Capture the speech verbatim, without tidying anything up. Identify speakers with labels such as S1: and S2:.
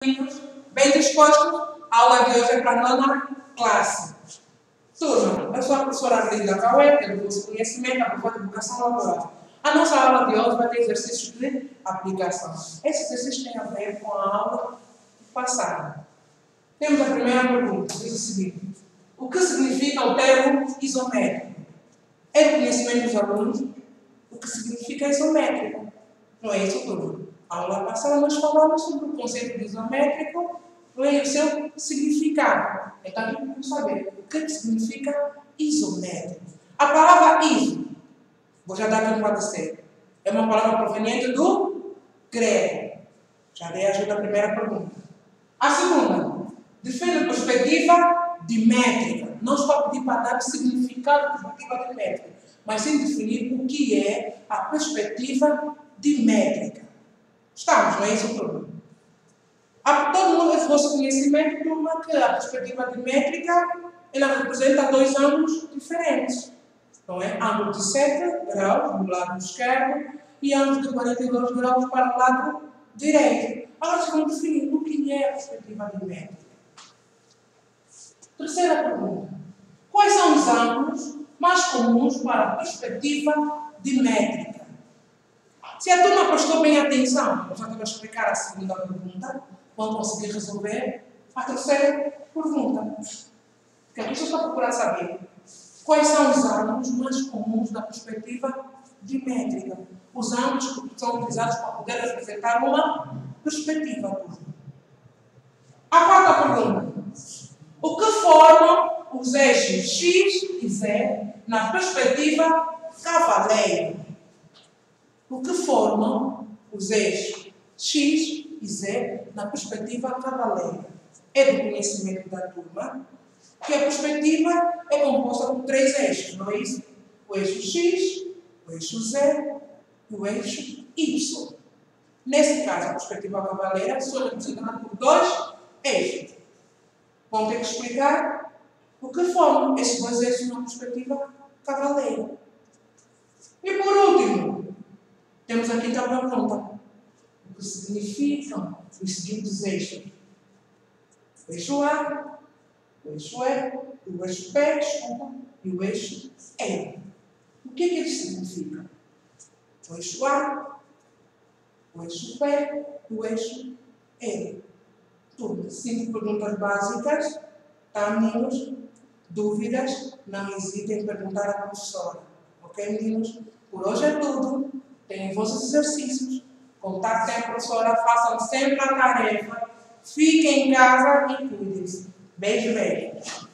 S1: Bem dispostos, a aula de hoje é para a nona classe. Turma, eu sou a professora Adelina Cauê, pelo vosso conhecimento, a professora de educação laboral. A nossa aula de hoje vai ter exercícios de aplicação. Esses exercícios têm a ver com a aula passada. Temos a primeira pergunta, diz o seguinte: o que significa o termo isométrico? É do conhecimento dos alunos o que significa isométrico. Não é isso, turma? A aula passada nós falamos sobre o conceito de isométrico e o seu significado. Então, aqui vamos saber o que significa isométrico. A palavra iso, vou já dar aqui um parecer, é uma palavra proveniente do grego. Já dei ajuda à primeira pergunta. A segunda, define a perspectiva dimétrica. Não estou a pedir para dar o significado da perspectiva dimétrica, mas sim definir o que é a perspectiva dimétrica. Estamos, não é isso tudo? A todo mundo é vosso conhecimento, turma, que a perspectiva dimétrica ela representa dois ângulos diferentes. Não é? Ângulo de sete graus do lado esquerdo e ângulo de quarenta e dois graus para o lado direito. Agora vamos definir o que é a perspectiva dimétrica. Terceira pergunta. Quais são os ângulos mais comuns para a perspectiva dimétrica? Se a turma prestou bem atenção, eu já estou a explicar a segunda pergunta, vão conseguir resolver a terceira pergunta. Porque aqui só está a procurar saber quais são os ângulos mais comuns da perspectiva dimétrica. Os ângulos que são utilizados para poder representar uma perspectiva. A quarta pergunta. O que formam os eixos X e Z na perspectiva cavaleiro? O que formam os eixos X e Z na perspectiva cavaleiro? É do conhecimento da turma que a perspectiva é composta por três eixos, não é isso? O eixo X, o eixo Z e o eixo Y. Nesse caso, a perspectiva cavaleira só é representada por dois eixos. Vão ter que explicar o que formam esses dois eixos na perspectiva cavaleira. E por último, temos aqui então a pergunta: o que significam os seguintes eixos? O eixo A, o eixo E, o eixo P, desculpa, e o eixo E. O que é que eles significam? O eixo A, o eixo P e o eixo E. Tudo. Cinco perguntas básicas. Tá, meninos? Dúvidas? Não hesitem em perguntar à professora. Ok, meninos? Por hoje é tudo. Tenham vossos exercícios. Contactem a professora. Façam sempre a tarefa. Fiquem em casa e cuidem-se. Beijo, beijo.